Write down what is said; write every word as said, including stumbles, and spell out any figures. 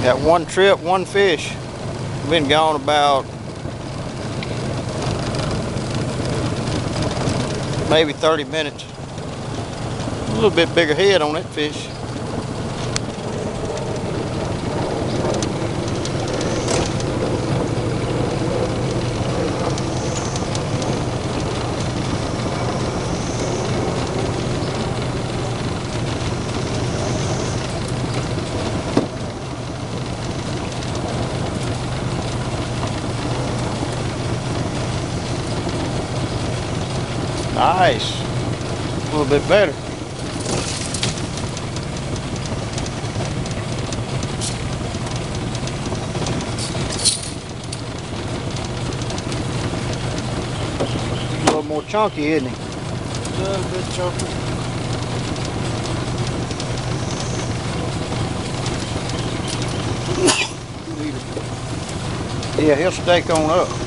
Got one trip, one fish. Been gone about maybe thirty minutes. A little bit bigger head on that fish. Nice. A little bit better. A little more chunky, isn't he? A little bit chunky. Yeah, he'll stake on up.